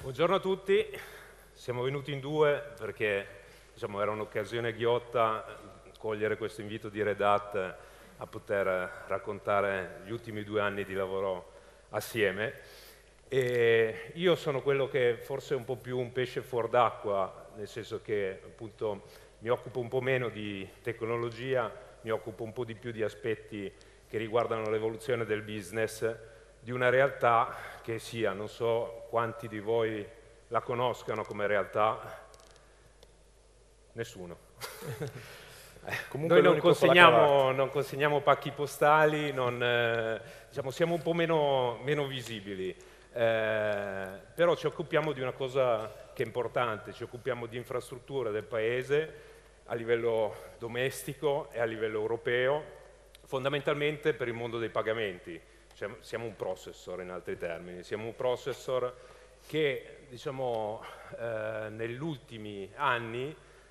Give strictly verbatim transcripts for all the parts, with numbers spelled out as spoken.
Buongiorno a tutti, siamo venuti in due perché diciamo, era un'occasione ghiotta cogliere questo invito di Red Hat a poter raccontare gli ultimi due anni di lavoro assieme. E io sono quello che forse è un po' più un pesce fuor d'acqua, nel senso che appunto mi occupo un po' meno di tecnologia, mi occupo un po' di più di aspetti che riguardano l'evoluzione del business di una realtà che sia, non so quanti di voi la conoscano come realtà, nessuno. Noi non consegniamo, non consegniamo pacchi postali, non, eh, diciamo, siamo un po' meno, meno visibili, eh, però ci occupiamo di una cosa che è importante, ci occupiamo di infrastrutture del paese a livello domestico e a livello europeo, fondamentalmente per il mondo dei pagamenti. Siamo un processor, in altri termini, siamo un processor che diciamo, eh, negli ultimi anni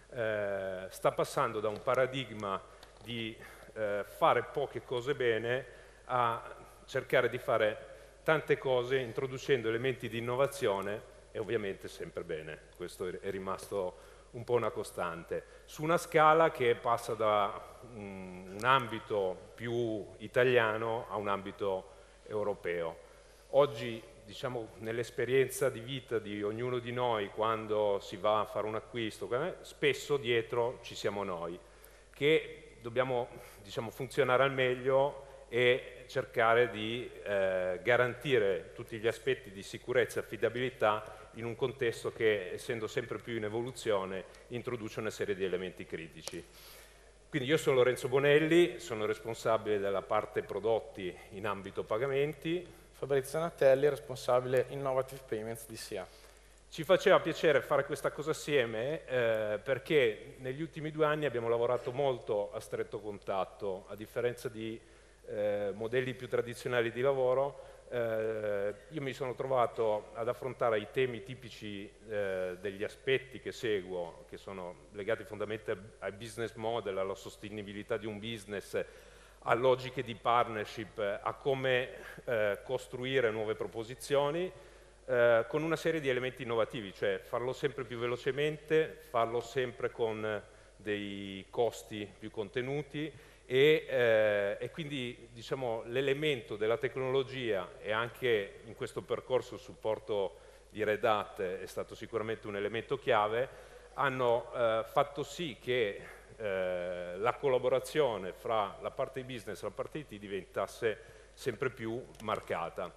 eh, sta passando da un paradigma di eh, fare poche cose bene a cercare di fare tante cose introducendo elementi di innovazione e ovviamente sempre bene. Questo è rimasto un po' una costante, su una scala che passa da un, un ambito più italiano a un ambito europeo. Oggi, diciamo, nell'esperienza di vita di ognuno di noi, quando si va a fare un acquisto, spesso dietro ci siamo noi, che dobbiamo, diciamo, funzionare al meglio e cercare di eh, garantire tutti gli aspetti di sicurezza e affidabilità in un contesto che, essendo sempre più in evoluzione, introduce una serie di elementi critici. Quindi io sono Lorenzo Bonelli, sono responsabile della parte prodotti in ambito pagamenti. Fabrizio Natelli, responsabile Innovative Payments di S I A. Ci faceva piacere fare questa cosa assieme eh, perché negli ultimi due anni abbiamo lavorato molto a stretto contatto, a differenza di eh, modelli più tradizionali di lavoro. Eh, io mi sono trovato ad affrontare i temi tipici eh, degli aspetti che seguo, che sono legati fondamentalmente al business model, alla sostenibilità di un business, a logiche di partnership, a come eh, costruire nuove proposizioni, eh, con una serie di elementi innovativi, cioè farlo sempre più velocemente, farlo sempre con dei costi più contenuti e, eh, e quindi diciamo, l'elemento della tecnologia e anche in questo percorso il supporto di Red Hat è stato sicuramente un elemento chiave, hanno eh, fatto sì che eh, la collaborazione fra la parte di business e la parte I T diventasse sempre più marcata.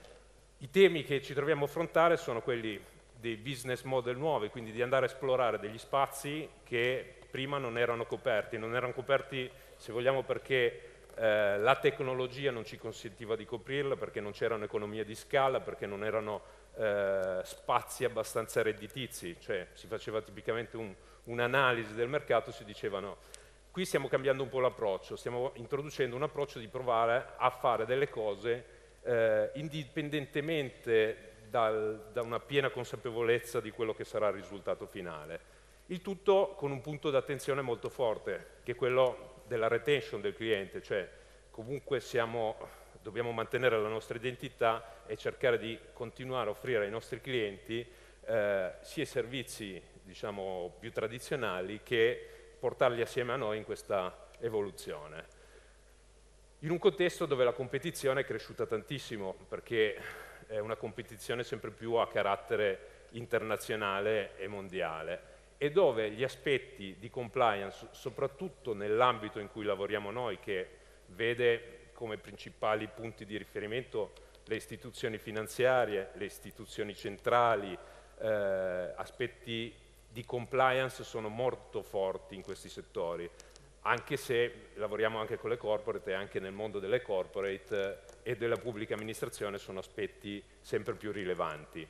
I temi che ci troviamo a affrontare sono quelli dei business model nuovi, quindi di andare a esplorare degli spazi che prima non erano coperti, non erano coperti se vogliamo perché eh, la tecnologia non ci consentiva di coprirla, perché non c'erano economie di scala, perché non erano eh, spazi abbastanza redditizi, cioè si faceva tipicamente un, un'analisi del mercato, si dicevano qui stiamo cambiando un po' l'approccio, stiamo introducendo un approccio di provare a fare delle cose eh, indipendentemente dal, da una piena consapevolezza di quello che sarà il risultato finale. Il tutto con un punto d'attenzione molto forte, che è quello della retention del cliente, cioè comunque siamo, dobbiamo mantenere la nostra identità e cercare di continuare a offrire ai nostri clienti eh, sia i servizi diciamo, più tradizionali che portarli assieme a noi in questa evoluzione. In un contesto dove la competizione è cresciuta tantissimo, perché è una competizione sempre più a carattere internazionale e mondiale, e dove gli aspetti di compliance, soprattutto nell'ambito in cui lavoriamo noi, che vede come principali punti di riferimento le istituzioni finanziarie, le istituzioni centrali, eh, aspetti di compliance sono molto forti in questi settori, anche se lavoriamo anche con le corporate e anche nel mondo delle corporate e della pubblica amministrazione sono aspetti sempre più rilevanti.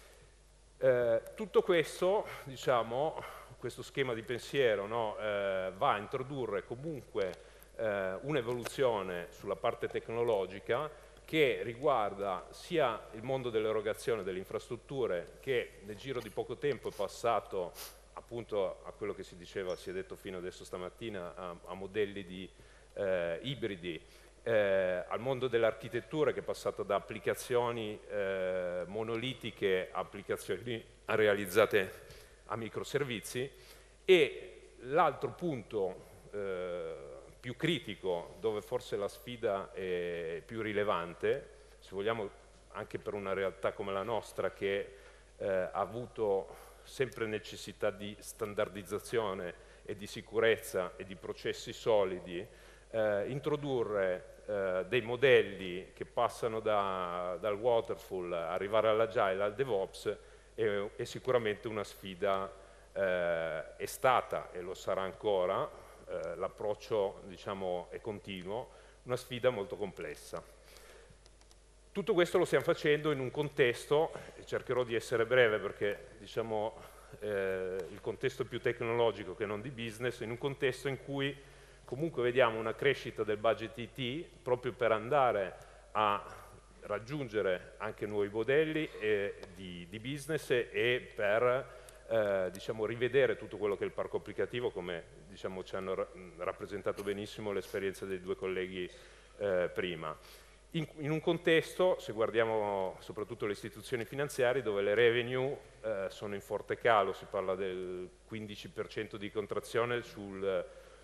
Eh, tutto questo, diciamo, questo schema di pensiero no, eh, va a introdurre comunque eh, un'evoluzione sulla parte tecnologica che riguarda sia il mondo dell'erogazione delle infrastrutture che nel giro di poco tempo è passato appunto a quello che si diceva, si è detto fino adesso stamattina, a, a modelli di eh, ibridi eh, al mondo dell'architettura, che è passato da applicazioni eh, monolitiche a applicazioni realizzate a microservizi. E l'altro punto eh, più critico, dove forse la sfida è più rilevante, se vogliamo anche per una realtà come la nostra, che eh, ha avuto sempre necessità di standardizzazione e di sicurezza e di processi solidi, eh, introdurre eh, dei modelli che passano da, dal waterfall, arrivare all'agile, al DevOps, è, è sicuramente una sfida, eh, è stata e lo sarà ancora, eh, l'approccio, diciamo, è continuo, una sfida molto complessa. Tutto questo lo stiamo facendo in un contesto, cercherò di essere breve perché, diciamo, eh, il contesto è più tecnologico che non di business, in un contesto in cui comunque vediamo una crescita del budget I T proprio per andare a raggiungere anche nuovi modelli eh, di, di business e per eh, diciamo, rivedere tutto quello che è il parco applicativo, come diciamo, ci hanno ra rappresentato benissimo l'esperienza dei due colleghi eh, prima. In, in un contesto, se guardiamo soprattutto le istituzioni finanziarie, dove le revenue eh, sono in forte calo, si parla del quindici per cento di contrazione sul,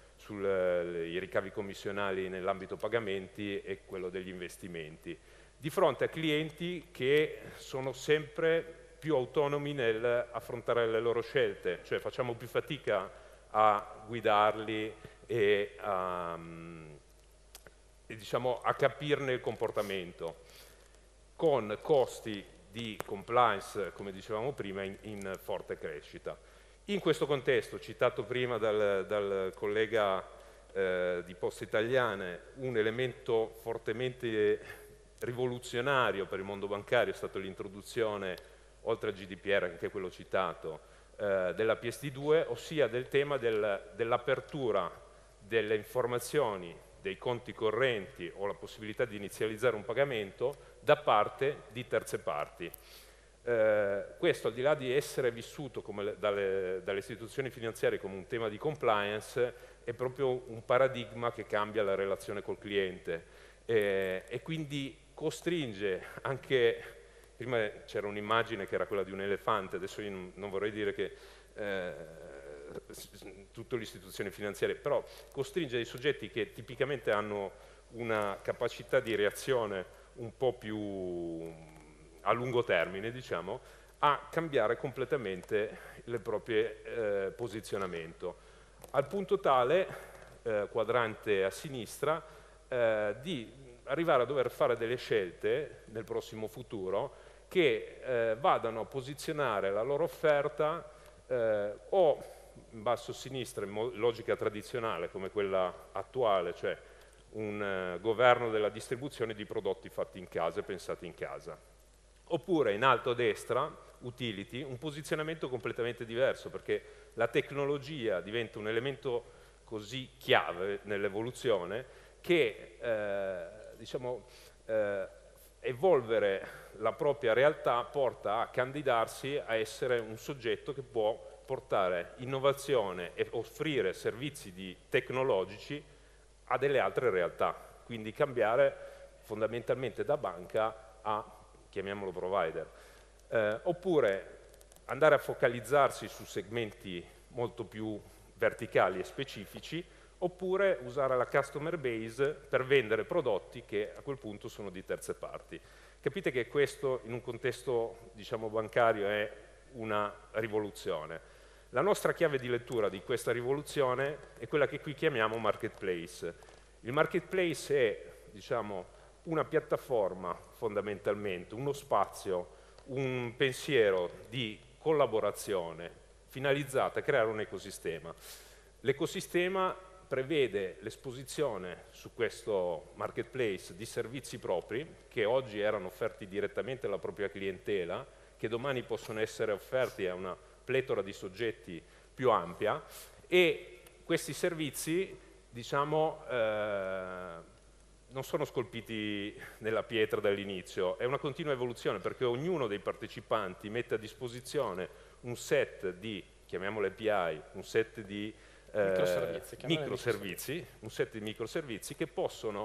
sui ricavi commissionali nell'ambito pagamenti e quello degli investimenti, di fronte a clienti che sono sempre più autonomi nell'affrontare le loro scelte, cioè facciamo più fatica a guidarli e a... E, diciamo, a capirne il comportamento, con costi di compliance, come dicevamo prima, in, in forte crescita. In questo contesto, citato prima dal, dal collega eh, di Poste Italiane, un elemento fortemente rivoluzionario per il mondo bancario è stato l'introduzione, oltre al G D P R, anche quello citato, eh, della P S D due, ossia del tema del, dell'apertura delle informazioni dei conti correnti o la possibilità di inizializzare un pagamento da parte di terze parti. Eh, questo, al di là di essere vissuto come dalle, dalle istituzioni finanziarie come un tema di compliance, è proprio un paradigma che cambia la relazione col cliente eh, e quindi costringe anche, prima c'era un'immagine che era quella di un elefante, adesso io non, non vorrei dire che eh, tutte le istituzioni finanziarie, però costringe dei soggetti che tipicamente hanno una capacità di reazione un po' più a lungo termine, diciamo, a cambiare completamente il proprio eh, posizionamento, al punto tale, eh, quadrante a sinistra, eh, di arrivare a dover fare delle scelte nel prossimo futuro che eh, vadano a posizionare la loro offerta eh, o in basso a sinistra, in logica tradizionale come quella attuale, cioè un eh, governo della distribuzione di prodotti fatti in casa e pensati in casa. Oppure in alto a destra, utility, un posizionamento completamente diverso, perché la tecnologia diventa un elemento così chiave nell'evoluzione che eh, diciamo, eh, evolvere la propria realtà porta a candidarsi a essere un soggetto che può portare innovazione e offrire servizi di tecnologici a delle altre realtà, quindi cambiare fondamentalmente da banca a, chiamiamolo, provider. Eh, oppure andare a focalizzarsi su segmenti molto più verticali e specifici, oppure usare la customer base per vendere prodotti che a quel punto sono di terze parti. Capite che questo in un contesto, diciamo, bancario è una rivoluzione. La nostra chiave di lettura di questa rivoluzione è quella che qui chiamiamo marketplace. Il marketplace è, diciamo, una piattaforma fondamentalmente, uno spazio, un pensiero di collaborazione finalizzata a creare un ecosistema. L'ecosistema prevede l'esposizione su questo marketplace di servizi propri che oggi erano offerti direttamente alla propria clientela, che domani possono essere offerti a una pletora di soggetti più ampia, e questi servizi, diciamo, eh, non sono scolpiti nella pietra dall'inizio, è una continua evoluzione, perché ognuno dei partecipanti mette a disposizione un set di, chiamiamole A P I, un set di eh, microservizi, microservizi, un set di microservizi che possono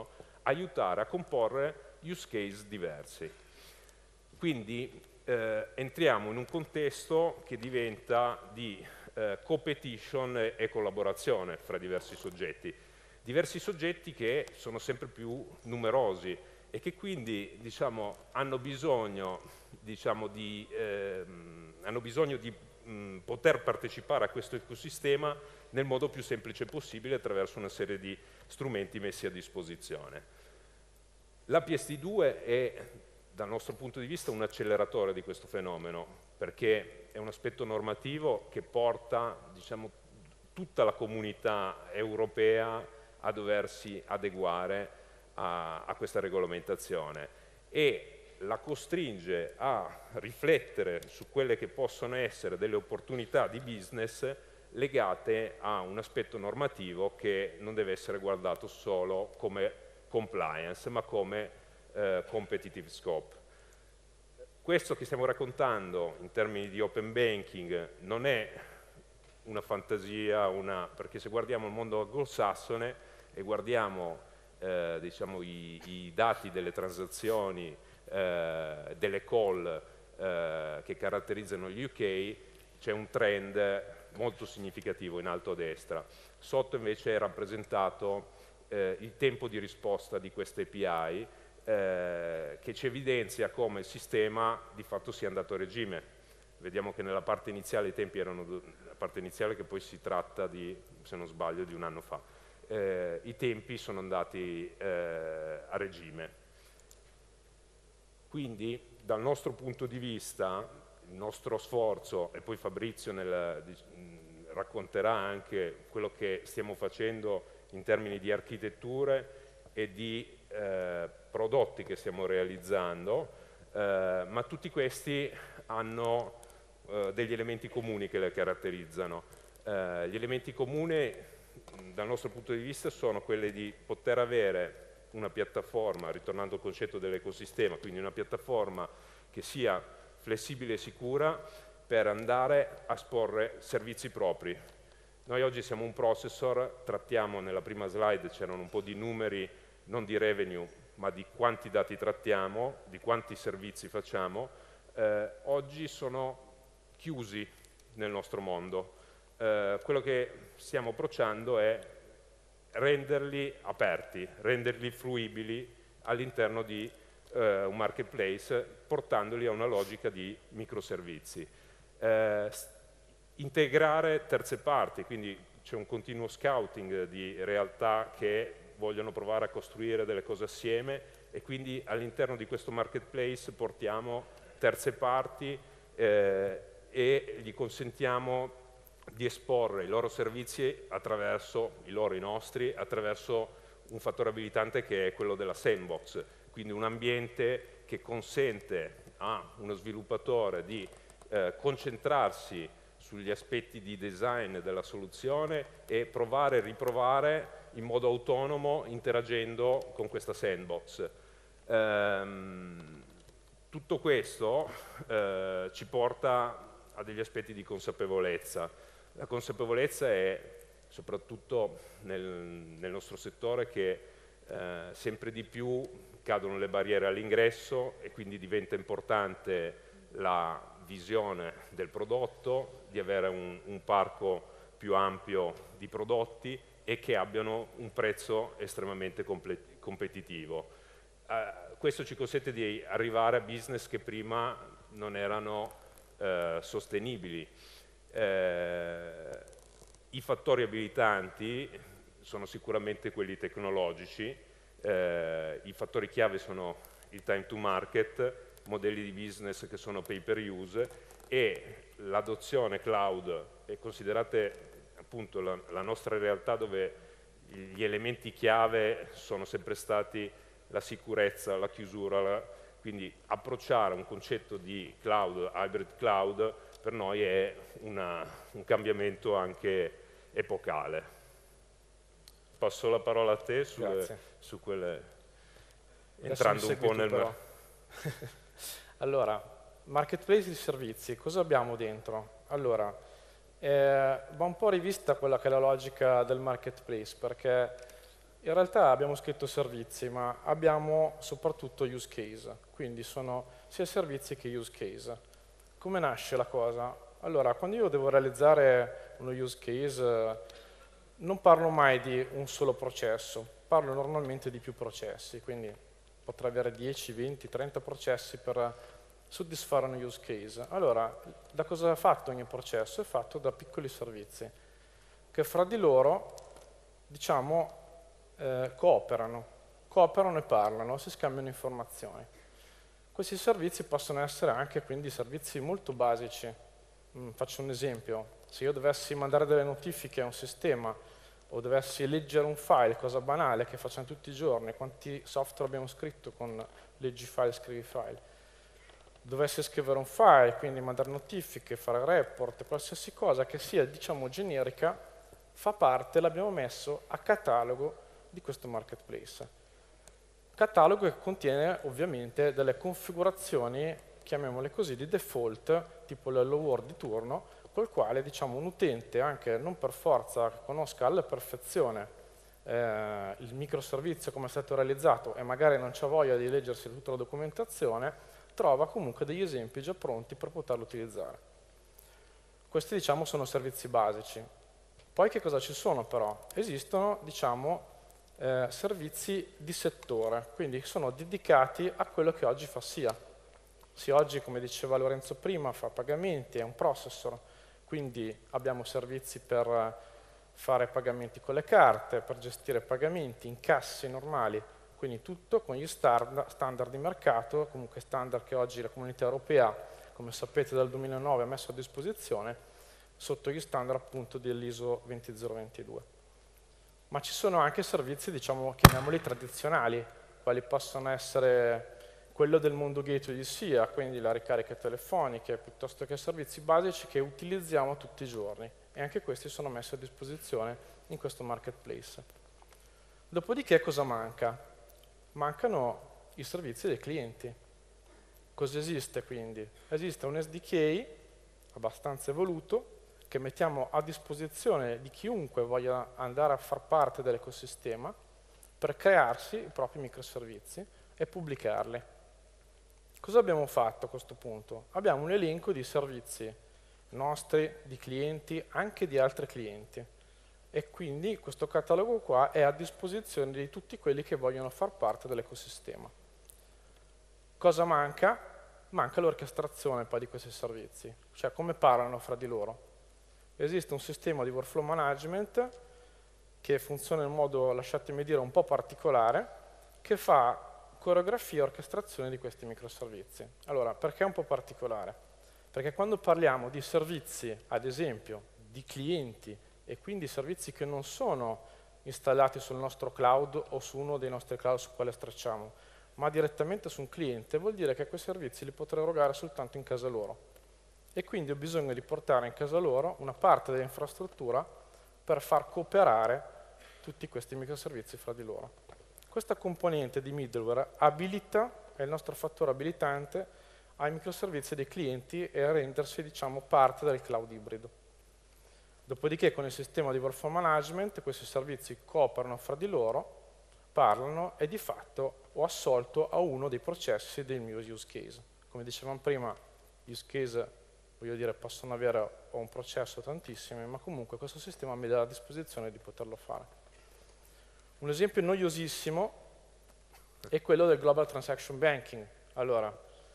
aiutare a comporre use case diversi. Quindi eh, entriamo in un contesto che diventa di eh, competition e, e collaborazione fra diversi soggetti. Diversi soggetti che sono sempre più numerosi e che quindi diciamo, hanno bisogno, diciamo, di, ehm, hanno bisogno di mh, poter partecipare a questo ecosistema nel modo più semplice possibile attraverso una serie di strumenti messi a disposizione. La P S D due è, dal nostro punto di vista, un acceleratore di questo fenomeno, perché è un aspetto normativo che porta, diciamo, tutta la comunità europea a doversi adeguare a, a questa regolamentazione e la costringe a riflettere su quelle che possono essere delle opportunità di business legate a un aspetto normativo che non deve essere guardato solo come compliance, ma come eh, competitive scope. Questo che stiamo raccontando in termini di open banking non è una fantasia, una, perché se guardiamo il mondo anglosassone e guardiamo eh, diciamo, i, i dati delle transazioni, eh, delle call eh, che caratterizzano gli U K, c'è un trend molto significativo in alto a destra. Sotto invece è rappresentato eh, il tempo di risposta di queste A P I, eh, che ci evidenzia come il sistema di fatto sia andato a regime. Vediamo che nella parte iniziale i tempi erano, la parte iniziale che poi si tratta di, se non sbaglio, di un anno fa, eh, i tempi sono andati eh, a regime. Quindi dal nostro punto di vista, il nostro sforzo, e poi Fabrizio nel, mh, racconterà anche quello che stiamo facendo in termini di architetture e di eh, prodotti che stiamo realizzando, eh, ma tutti questi hanno eh, degli elementi comuni che le caratterizzano. Eh, gli elementi comuni dal nostro punto di vista sono quelli di poter avere una piattaforma, ritornando al concetto dell'ecosistema, quindi una piattaforma che sia flessibile e sicura per andare a sporre servizi propri. Noi oggi siamo un processor, trattiamo nella prima slide, c'erano un po' di numeri, non di revenue, ma di quanti dati trattiamo, di quanti servizi facciamo. Eh, oggi sono chiusi nel nostro mondo. Eh, quello che stiamo approcciando è renderli aperti, renderli fruibili all'interno di eh, un marketplace, portandoli a una logica di microservizi. Eh, integrare terze parti, quindi c'è un continuo scouting di realtà che vogliono provare a costruire delle cose assieme e quindi all'interno di questo marketplace portiamo terze parti eh, e gli consentiamo di esporre i loro servizi attraverso, i loro, i nostri, attraverso un fattore abilitante che è quello della sandbox, quindi un ambiente che consente a uno sviluppatore di eh, concentrarsi sugli aspetti di design della soluzione e provare e riprovare in modo autonomo interagendo con questa sandbox. Ehm, tutto questo eh, ci porta a degli aspetti di consapevolezza. La consapevolezza è soprattutto nel, nel nostro settore che eh, sempre di più cadono le barriere all'ingresso e quindi diventa importante la visione del prodotto, di avere un, un parco più ampio di prodotti e che abbiano un prezzo estremamente competitivo. Eh, questo ci consente di arrivare a business che prima non erano eh, sostenibili. Eh, I fattori abilitanti sono sicuramente quelli tecnologici, eh, i fattori chiave sono il time to market, modelli di business che sono pay per use e l'adozione cloud. E considerate appunto la, la nostra realtà dove gli elementi chiave sono sempre stati la sicurezza, la chiusura, la, quindi approcciare un concetto di cloud, hybrid cloud, per noi è una, un cambiamento anche epocale. Passo la parola a te su, su quelle, entrando un po' nel... Allora, marketplace di servizi, cosa abbiamo dentro? Allora, eh, va un po' rivista quella che è la logica del marketplace, perché In realtà abbiamo scritto servizi, ma abbiamo soprattutto use case, quindi sono sia servizi che use case. Come nasce la cosa? Allora, quando io devo realizzare uno use case, non parlo mai di un solo processo, parlo normalmente di più processi, quindi potrei avere dieci, venti, trenta processi per soddisfare un use case. Allora, da cosa è fatto ogni processo? È fatto da piccoli servizi, che fra di loro, diciamo, eh, cooperano, cooperano e parlano, si scambiano informazioni. Questi servizi possono essere anche quindi servizi molto basici. Mm, faccio un esempio, se io dovessi mandare delle notifiche a un sistema o dovessi leggere un file, cosa banale che facciamo tutti i giorni, quanti software abbiamo scritto con leggi file, scrivi file, dovessi scrivere un file, quindi mandare notifiche, fare report, qualsiasi cosa che sia diciamo generica, fa parte, l'abbiamo messo a catalogo di questo marketplace. Catalogo che contiene ovviamente delle configurazioni, chiamiamole così, di default, tipo l'hello world di turno, col quale diciamo un utente, anche non per forza che conosca alla perfezione eh, il microservizio come è stato realizzato e magari non c'ha voglia di leggersi tutta la documentazione, trova comunque degli esempi già pronti per poterlo utilizzare. Questi diciamo sono servizi basici. Poi che cosa ci sono però? Esistono diciamo Eh, servizi di settore, quindi sono dedicati a quello che oggi fa SIA. SIA oggi, come diceva Lorenzo prima, fa pagamenti, è un processor, quindi abbiamo servizi per fare pagamenti con le carte, per gestire pagamenti, incassi normali, quindi tutto con gli standard, standard di mercato, comunque standard che oggi la Comunità Europea, come sapete dal duemilanove, ha messo a disposizione sotto gli standard appunto dell'I S O ventizero ventidue. Ma ci sono anche servizi, diciamo, chiamiamoli tradizionali, quali possono essere quello del mondo gateway di SIA, quindi la ricarica telefonica, piuttosto che servizi basici che utilizziamo tutti i giorni. E anche questi sono messi a disposizione in questo marketplace. Dopodiché cosa manca? Mancano i servizi dei clienti. Cosa esiste quindi? Esiste un S D K abbastanza evoluto, che mettiamo a disposizione di chiunque voglia andare a far parte dell'ecosistema per crearsi i propri microservizi e pubblicarli. Cosa abbiamo fatto a questo punto? Abbiamo un elenco di servizi nostri, di clienti, anche di altri clienti e quindi questo catalogo qua è a disposizione di tutti quelli che vogliono far parte dell'ecosistema. Cosa manca? Manca l'orchestrazione poi di questi servizi, cioè come parlano fra di loro. Esiste un sistema di workflow management che funziona in modo, lasciatemi dire, un po' particolare, che fa coreografia e orchestrazione di questi microservizi. Allora, perché è un po' particolare? Perché quando parliamo di servizi, ad esempio, di clienti, e quindi servizi che non sono installati sul nostro cloud o su uno dei nostri cloud su quale stracciamo, ma direttamente su un cliente, vuol dire che quei servizi li potrei erogare soltanto in casa loro. E quindi ho bisogno di portare in casa loro una parte dell'infrastruttura per far cooperare tutti questi microservizi fra di loro. Questa componente di middleware abilita, è il nostro fattore abilitante, ai microservizi dei clienti e a rendersi diciamo, parte del cloud ibrido. Dopodiché con il sistema di workflow management questi servizi cooperano fra di loro, parlano e di fatto ho assolto a uno dei processi del mio use case. Come dicevamo prima, use case voglio dire, possono avere o un processo tantissimi, ma comunque questo sistema mi dà a disposizione di poterlo fare. Un esempio noiosissimo è quello del Global Transaction Banking. Allora,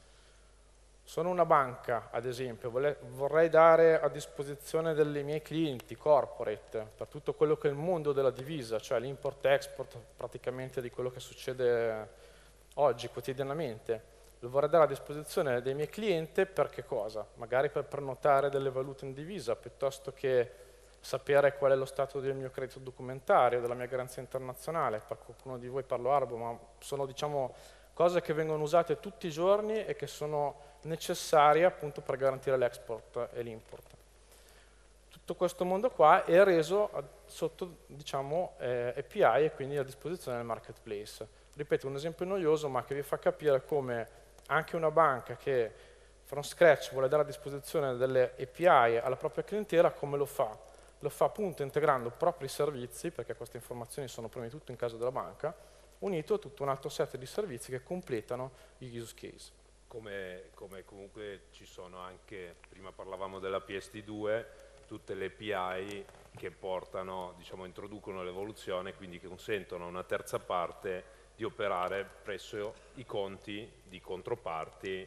sono una banca, ad esempio, vorrei dare a disposizione dei miei clienti corporate per tutto quello che è il mondo della divisa, cioè l'import-export praticamente di quello che succede oggi, quotidianamente. Lo vorrei dare a disposizione dei miei clienti per che cosa? Magari per prenotare delle valute in divisa, piuttosto che sapere qual è lo stato del mio credito documentario, della mia garanzia internazionale. Per qualcuno di voi parlo arabo, ma sono diciamo, cose che vengono usate tutti i giorni e che sono necessarie appunto per garantire l'export e l'import. Tutto questo mondo qua è reso a, sotto diciamo, eh, A P I e quindi a disposizione del marketplace. Ripeto, un esempio noioso ma che vi fa capire come anche una banca che from scratch vuole dare a disposizione delle A P I alla propria clientela, come lo fa? lo fa appunto integrando propri servizi, perché queste informazioni sono prima di tutto in casa della banca, unito a tutto un altro set di servizi che completano gli use case. Come, come comunque ci sono anche, prima parlavamo della P S D due, tutte le A P I che portano, diciamo, introducono l'evoluzione, quindi che consentono a una terza parte di operare presso i conti di controparti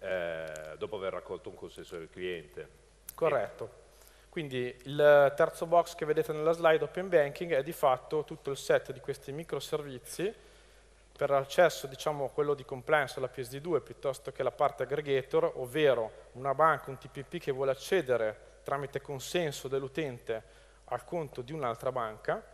eh, dopo aver raccolto un consenso del cliente. Corretto. Quindi il terzo box che vedete nella slide Open Banking è di fatto tutto il set di questi microservizi per l'accesso, diciamo, quello di compliance alla P S D due piuttosto che la parte aggregator, ovvero una banca, un T P P che vuole accedere tramite consenso dell'utente al conto di un'altra banca.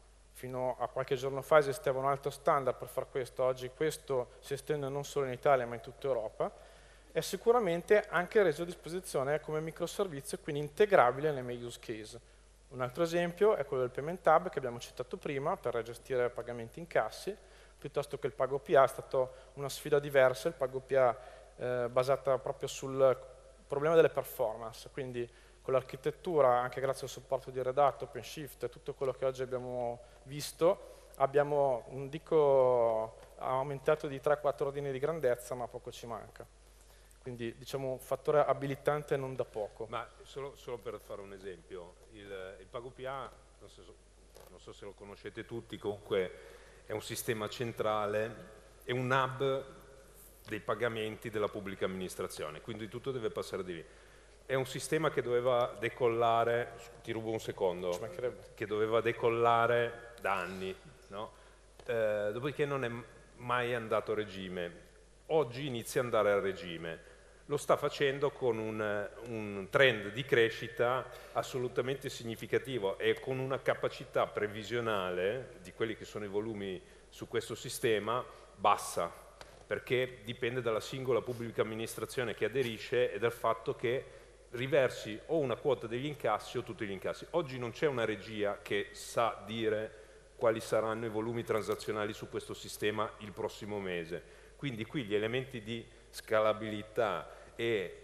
Fino a qualche giorno fa esisteva un altro standard per fare questo, oggi questo si estende non solo in Italia ma in tutta Europa, è sicuramente anche reso a disposizione come microservizio, quindi integrabile nei miei use case. Un altro esempio è quello del Payment Hub che abbiamo citato prima per gestire pagamenti incassi, piuttosto che il Pago P A è stata una sfida diversa, il Pago P A eh, basata proprio sul problema delle performance, quindi con l'architettura, anche grazie al supporto di Red Hat, OpenShift e tutto quello che oggi abbiamo visto, abbiamo, non dico aumentato di tre quattro ordini di grandezza, ma poco ci manca. Quindi diciamo un fattore abilitante non da poco. Ma solo, solo per fare un esempio, il, il Pago P A, non so, non so se lo conoscete tutti, comunque è un sistema centrale, è un hub dei pagamenti della pubblica amministrazione, quindi tutto deve passare di lì. È un sistema che doveva decollare, ti rubo un secondo, che doveva decollare da anni, no? eh, dopodiché non è mai andato a regime. Oggi inizia ad andare a regime. Lo sta facendo con un, un trend di crescita assolutamente significativo e con una capacità previsionale di quelli che sono i volumi su questo sistema bassa, perché dipende dalla singola pubblica amministrazione che aderisce e dal fatto che riversi o una quota degli incassi o tutti gli incassi. Oggi non c'è una regia che sa dire quali saranno i volumi transazionali su questo sistema il prossimo mese. Quindi qui gli elementi di scalabilità e,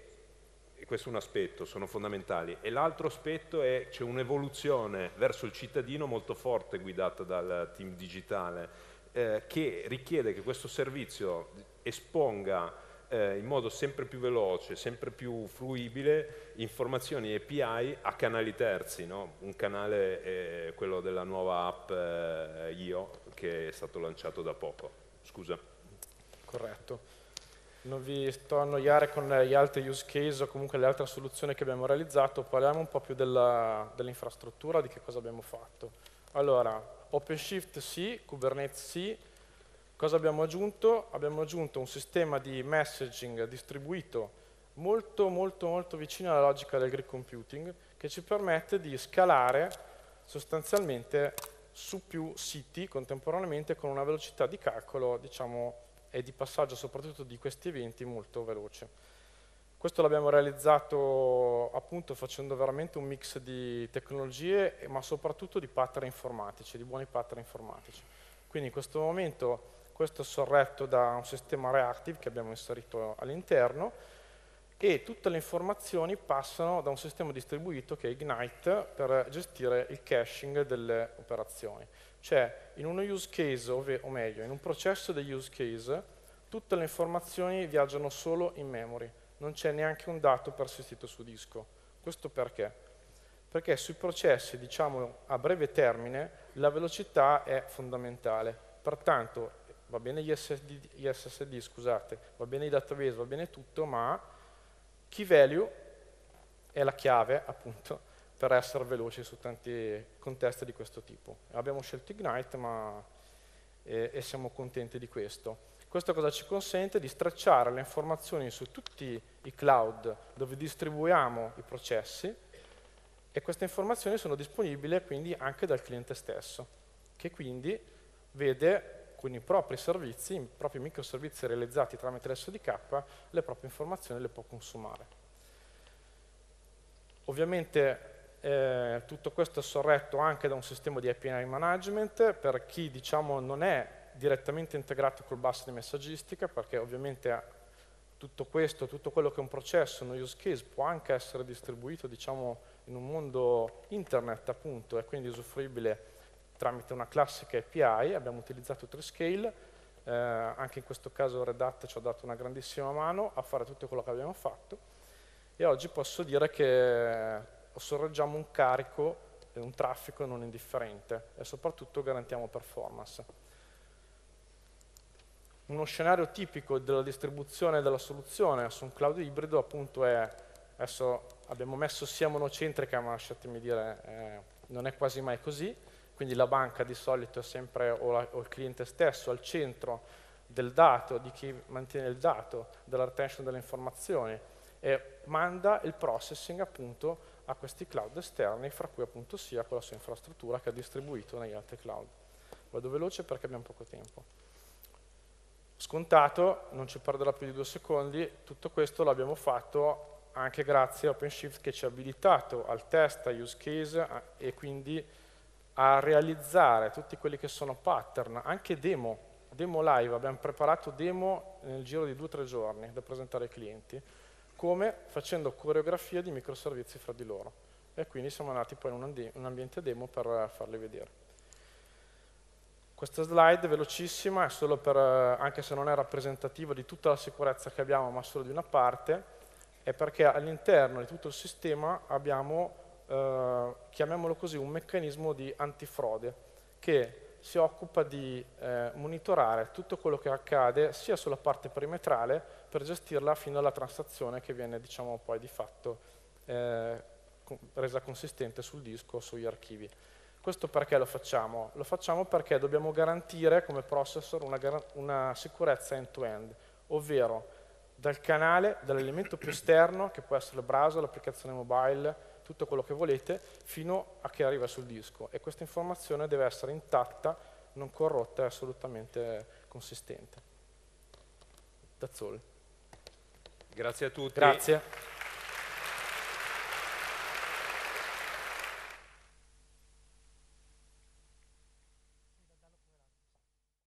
e questo è un aspetto, sono fondamentali. E l'altro aspetto è c'è un'evoluzione verso il cittadino molto forte guidata dal team digitale eh, che richiede che questo servizio esponga Eh, in modo sempre più veloce, sempre più fruibile, informazioni A P I a canali terzi, no? Un canale è quello della nuova app eh, I O che è stato lanciato da poco. Scusa. Corretto. Non vi sto a annoiare con gli altri use case o comunque le altre soluzioni che abbiamo realizzato, parliamo un po' più dell'infrastruttura, di che cosa abbiamo fatto. Allora, OpenShift sì, Kubernetes sì. Cosa abbiamo aggiunto? Abbiamo aggiunto un sistema di messaging distribuito molto molto molto vicino alla logica del grid computing che ci permette di scalare sostanzialmente su più siti contemporaneamente con una velocità di calcolo, diciamo, e di passaggio soprattutto di questi eventi molto veloce. Questo l'abbiamo realizzato appunto facendo veramente un mix di tecnologie ma soprattutto di pattern informatici, di buoni pattern informatici. Quindi in questo momento questo è sorretto da un sistema reactive che abbiamo inserito all'interno e tutte le informazioni passano da un sistema distribuito che è Ignite per gestire il caching delle operazioni. Cioè in uno use case, o meglio in un processo degli use case, tutte le informazioni viaggiano solo in memory, non c'è neanche un dato persistito su disco. Questo perché? Perché sui processi, diciamo a breve termine, la velocità è fondamentale. Pertanto va bene gli S S D, gli S S D, scusate, va bene i database, va bene tutto, ma key value è la chiave, appunto, per essere veloci su tanti contesti di questo tipo. Abbiamo scelto Ignite, ma e, e siamo contenti di questo. Questo cosa ci consente? Di stracciare le informazioni su tutti i cloud dove distribuiamo i processi e queste informazioni sono disponibili quindi anche dal cliente stesso, che quindi vede con i propri servizi, i propri microservizi realizzati tramite l'S D K, le proprie informazioni le può consumare. Ovviamente eh, tutto questo è sorretto anche da un sistema di A P I management per chi diciamo, non è direttamente integrato col bus di messaggistica, perché ovviamente tutto questo, tutto quello che è un processo, uno use case, può anche essere distribuito, diciamo, in un mondo internet, appunto, e quindi usufruibile tramite una classica A P I. Abbiamo utilizzato Treescale, eh, anche in questo caso Red Hat ci ha dato una grandissima mano a fare tutto quello che abbiamo fatto, e oggi posso dire che sorreggiamo un carico e un traffico non indifferente, e soprattutto garantiamo performance. Uno scenario tipico della distribuzione della soluzione su un cloud ibrido, appunto, è, adesso abbiamo messo sia monocentrica, ma lasciatemi dire, eh, non è quasi mai così, quindi la banca di solito è sempre, o, la, o il cliente stesso, al centro del dato, di chi mantiene il dato, della retention delle informazioni, e manda il processing, appunto, a questi cloud esterni, fra cui appunto sia con la sua infrastruttura che ha distribuito negli altri cloud. Vado veloce perché abbiamo poco tempo. Scontato, non ci perderà più di due secondi, tutto questo l'abbiamo fatto anche grazie a OpenShift, che ci ha abilitato al test, a use case, a, e quindi a realizzare tutti quelli che sono pattern, anche demo, demo live. Abbiamo preparato demo nel giro di due o tre giorni da presentare ai clienti, come facendo coreografia di microservizi fra di loro, e quindi siamo andati poi in un ambiente demo per farli vedere. Questa slide velocissima è solo per, anche se non è rappresentativa di tutta la sicurezza che abbiamo, ma solo di una parte, è perché all'interno di tutto il sistema abbiamo, eh, chiamiamolo così, un meccanismo di antifrode che si occupa di eh, monitorare tutto quello che accade sia sulla parte perimetrale per gestirla fino alla transazione che viene, diciamo, poi di fatto eh, resa consistente sul disco o sugli archivi. Questo perché lo facciamo? Lo facciamo perché dobbiamo garantire come processor una, una sicurezza end-to-end, ovvero dal canale, dall'elemento più esterno, che può essere il browser, l'applicazione mobile, tutto quello che volete, fino a che arriva sul disco. E questa informazione deve essere intatta, non corrotta e assolutamente consistente. That's all. Grazie a tutti. Grazie.